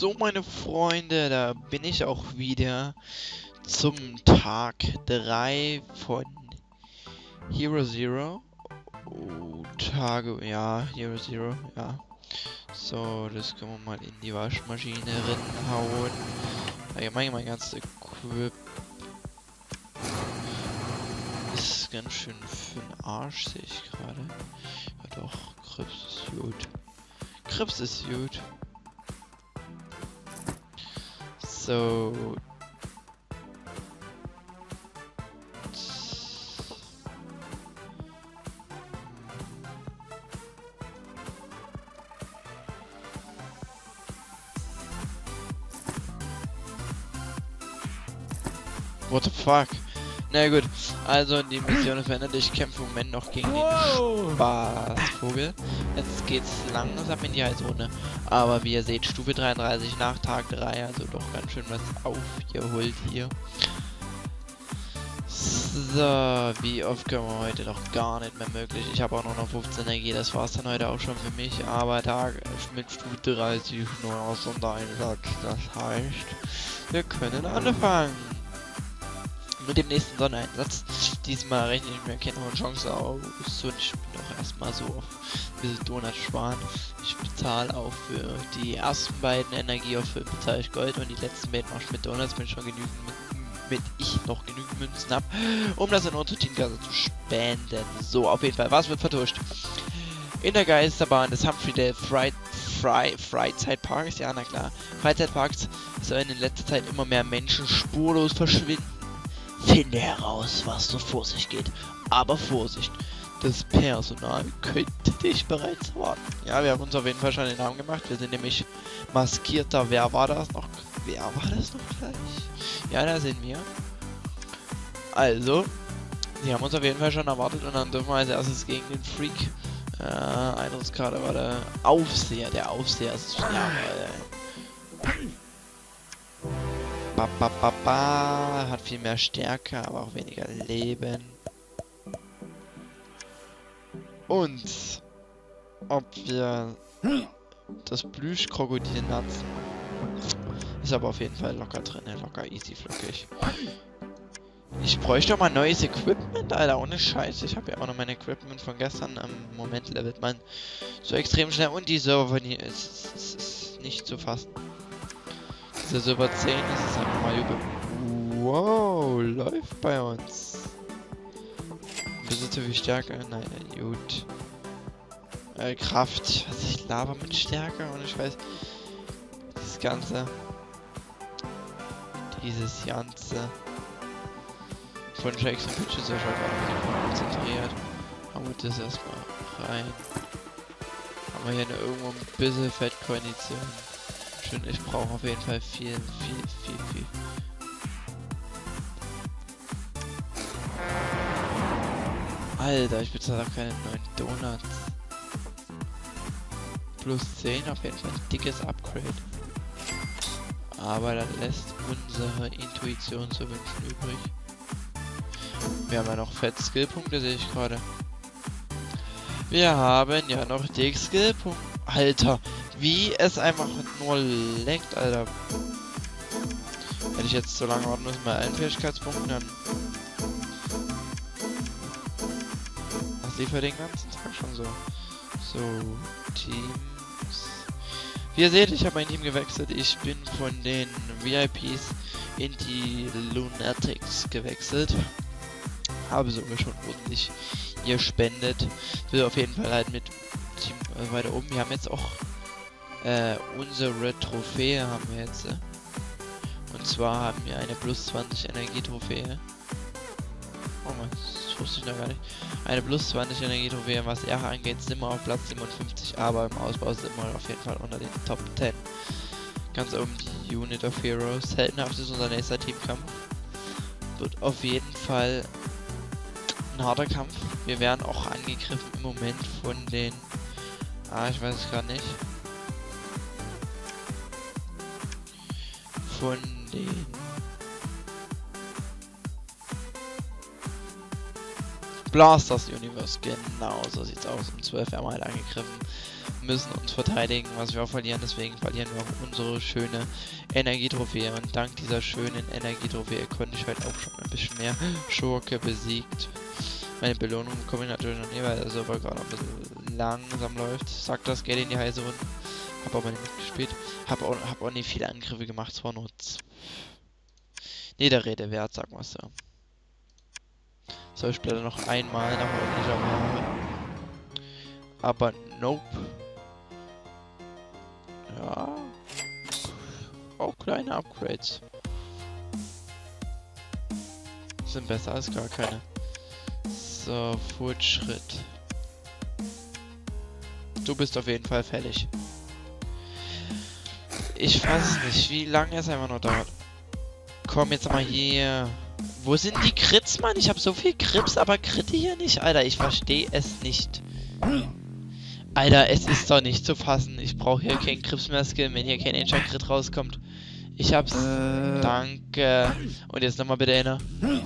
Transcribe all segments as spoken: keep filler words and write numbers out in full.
So, meine Freunde, da bin ich auch wieder zum Tag drei von Hero Zero. Oh, Tage, ja, Hero Zero, ja. So, das können wir mal in die Waschmaschine reinhauen. Allgemein mein ganzes Equip ist ganz schön für den Arsch, sehe ich gerade. Ja doch, Krebs ist gut. Krebs ist gut. So. What the fuck? Na gut, also die Mission ist verändert. Ich kämpfe im Moment noch gegen wow. den Spaßvogel. Jetzt geht's langsam in die Heißrunde. Aber wie ihr seht, Stufe dreiunddreißig nach Tag drei, also doch ganz schön was aufgeholt hier. So, wie oft können wir heute noch gar nicht mehr möglich. Ich habe auch noch, noch fünfzehn Energie, das war's dann heute auch schon für mich. Aber Tag mit Stufe dreißig nur aus Sondereinsatz. Das heißt, wir können anfangen. Mit dem nächsten Sondereinsatz. Diesmal rechne ich mir keine hohe Chance aus und ich bin auch erstmal so auf ein bisschen Donut sparen. Ich bezahle auch für die ersten beiden Energie auf bezahle ich Gold und die letzten beiden mache ich mit Donuts, wenn ich schon genügend mit, mit ich noch genügend Münzen habe, um das in unsere Teamkasse zu spenden. So, auf jeden Fall, was wird vertuscht? In der Geisterbahn des Humphrey Fry, Fry, Freizeitparks, ja na klar, Freizeitparks sollen in letzter Zeit immer mehr Menschen spurlos verschwinden. Finde heraus, was so vor sich geht. Aber Vorsicht, das Personal könnte dich bereits erwarten. Ja, wir haben uns auf jeden Fall schon den Namen gemacht. Wir sind nämlich maskierter. Wer war das noch? Wer war das noch gleich? Ja, da sind wir. Also, die haben uns auf jeden Fall schon erwartet und dann dürfen wir als erstes gegen den Freak. Äh, Eintrittskarte war der Aufseher. Der Aufseher ist ja, äh, Ba, ba, ba, ba. Hat viel mehr Stärke, aber auch weniger Leben. Und ob wir das Plüschkrokodil nutzen. Ist aber auf jeden Fall locker drin, locker easy flockig. Ich bräuchte doch mal neues Equipment, Alter, ohne Scheiß. Ich habe ja auch noch mein Equipment von gestern. Im Moment levelt man so extrem schnell und die Server hier ist, ist, ist nicht zu fassen. Dieser Server zehn ist es einfach mal über. Wow, läuft bei uns. Wieso zu viel Stärke? Nein, gut. Äh, Kraft. Was ich laber mit Stärke und ich weiß. Das Ganze. Dieses Ganze. Von Shakes und Pitches ist ja schon gerade konzentriert. Haben wir das erstmal rein. Haben wir hier eine, irgendwo ein bisschen Fettkondition. Ich brauche auf jeden Fall viel, viel, viel, viel. Alter, ich bezahle auch keine neuen Donuts. Plus zehn, auf jeden Fall ein dickes Upgrade. Aber dann lässt unsere Intuition zu wünschen übrig. Wir haben ja noch Fett Skillpunkte, sehe ich gerade. Wir haben ja noch dick Skillpunkte. Alter, wie es einfach nur leckt, Alter. Hätte ich jetzt so lange warten müssen bei allen Fähigkeitspunkten, dann... Was lief für den ganzen Tag schon so? So, Teams... Wie ihr seht, ich habe mein Team gewechselt. Ich bin von den V I Ps in die Lunatics gewechselt. Habe sogar schon ordentlich gespendet. Will auf jeden Fall halt mit Team äh, weiter oben. Wir haben jetzt auch Äh, unsere Trophäe haben wir jetzt. Äh. Und zwar haben wir eine plus zwanzig Energie-Trophäe. Oh man, das wusste ich noch gar nicht. Eine plus zwanzig Energie-Trophäe, was R angeht, sind wir auf Platz siebenundfünfzig, aber im Ausbau sind wir auf jeden Fall unter den Top zehn. Ganz oben die Unit of Heroes. Seltenhaft ist unser nächster Teamkampf. Wird auf jeden Fall ein harter Kampf. Wir werden auch angegriffen im Moment von den... Ah, ich weiß es gerade nicht. Von den Blasters Universe, genau so sieht's aus. Um zwölf haben wir halt angegriffen, müssen uns verteidigen, was wir auch verlieren, deswegen verlieren wir auch unsere schöne Energietrophäe. Und dank dieser schönen Energietrophäe konnte ich halt auch schon ein bisschen mehr Schurke besiegt. Meine Belohnung bekomme ich natürlich noch nie, weil der Server gerade ein bisschen langsam läuft. Sagt das, geht in die heiße Runde. Hab aber nicht mitgespielt. Hab auch, hab auch nicht viele Angriffe gemacht, zwar nur nie der Rede wert, sagen wir so. So, ich blätter noch einmal nach ordentlicher Ware. Aber nope. Ja. Auch kleine Upgrades. Sind besser als gar keine. So, Fortschritt. Du bist auf jeden Fall fällig. Ich weiß nicht, wie lange es einfach noch dauert. Komm jetzt mal hier. Wo sind die Crits, Mann? Ich habe so viel Krips, aber Kritte hier nicht. Alter, ich verstehe es nicht. Alter, es ist doch nicht zu fassen. Ich brauche hier keinen Krips mehr skillen, wenn hier kein Enchant Crit rauskommt. Ich hab's. Äh. Danke. Und jetzt nochmal bitte inne.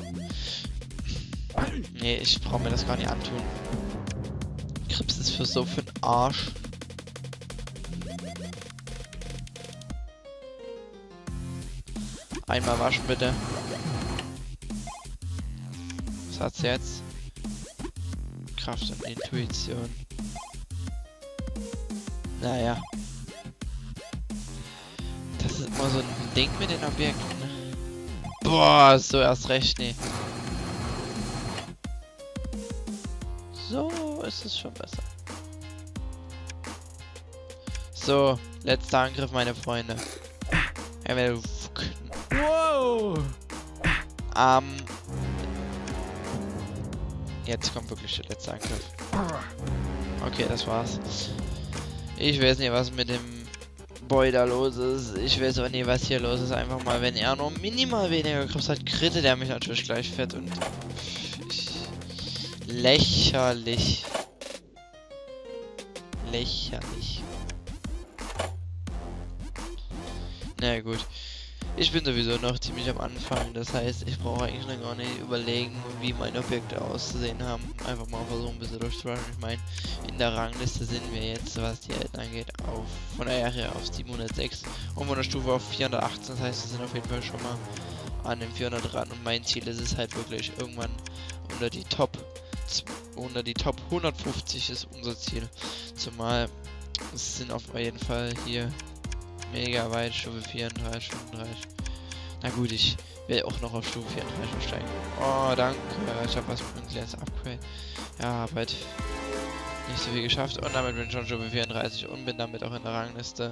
Nee, ich brauche mir das gar nicht antun. Krips ist für so für den Arsch. Einmal waschen bitte. Was hat's jetzt? Kraft und Intuition. Naja. Das ist immer so ein Ding mit den Objekten. Boah, so erst recht, nee. So ist es schon besser. So, letzter Angriff, meine Freunde. Wow! Ähm. Jetzt kommt wirklich der letzte Angriff. Okay, das war's. Ich weiß nicht, was mit dem Boy da los ist. Ich weiß auch nicht, was hier los ist. Einfach mal, wenn er nur minimal weniger Griff hat, kritte der mich natürlich gleich fett und... Ich, lächerlich. Lächerlich. Na naja, gut. Ich bin sowieso noch ziemlich am Anfang, das heißt, ich brauche eigentlich noch gar nicht überlegen, wie meine Objekte auszusehen haben. Einfach mal versuchen, ein bisschen durchzuschauen. Ich meine, in der Rangliste sind wir jetzt, was die Helden angeht, auf von der Area auf siebenhundertsechs und von der Stufe auf vierhundertachtzehn. Das heißt, wir sind auf jeden Fall schon mal an dem vierhundert ran. Und mein Ziel ist es halt wirklich irgendwann unter die Top, unter die Top hundertfünfzig ist unser Ziel. Zumal es sind auf jeden Fall hier mega weit, Stufe vierunddreißig, fünfunddreißig. Na gut, ich will auch noch auf Stufe vierunddreißig steigen. Oh, danke. Ich habe was für ein kleines Upgrade. Ja, aber nicht so viel geschafft. Und damit bin ich schon Stufe vierunddreißig und bin damit auch in der Rangliste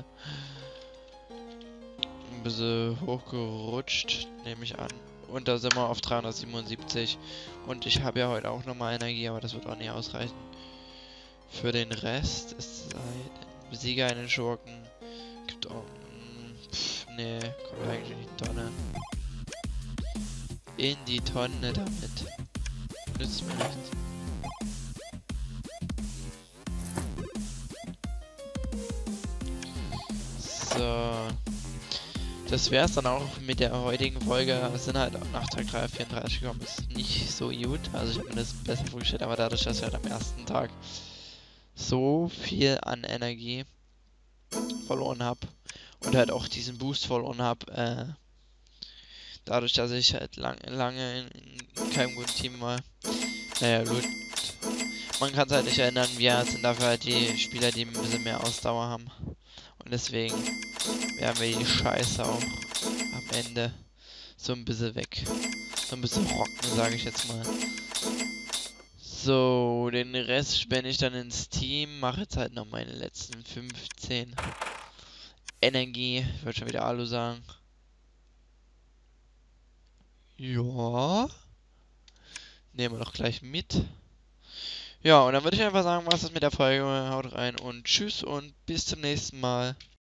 ein bisschen hochgerutscht, nehme ich an. Und da sind wir auf dreihundertsiebenundsiebzig. Und ich habe ja heute auch nochmal Energie, aber das wird auch nicht ausreichen. Für den Rest ist ein Besieger einen Schurken. Gibt auch... Pff, nee, kommt eigentlich in die Tonne. In die Tonne damit. Nützt mir nichts. So. Das wäre es dann auch mit der heutigen Folge. Wir sind halt nach Tag drei vierunddreißig gekommen. Ist nicht so gut. Also ich habe mir das besser vorgestellt, aber dadurch, dass ich halt am ersten Tag so viel an Energie verloren habe und halt auch diesen Boost verloren habe, äh, dadurch, dass ich halt lang, lange in, in keinem guten Team war. Naja, gut. Man kann es halt nicht erinnern, wir sind dafür halt die Spieler, die ein bisschen mehr Ausdauer haben. Und deswegen werden wir die Scheiße auch am Ende so ein bisschen weg. So ein bisschen rocken, sage ich jetzt mal. So, den Rest spende ich dann ins Team. Mache jetzt halt noch meine letzten fünfzehn Energie. Ich wollte schon wieder Alu sagen. Ja. Nehmen wir doch gleich mit. Ja, und dann würde ich einfach sagen, was ist mit der Folge. Haut rein und tschüss und bis zum nächsten Mal.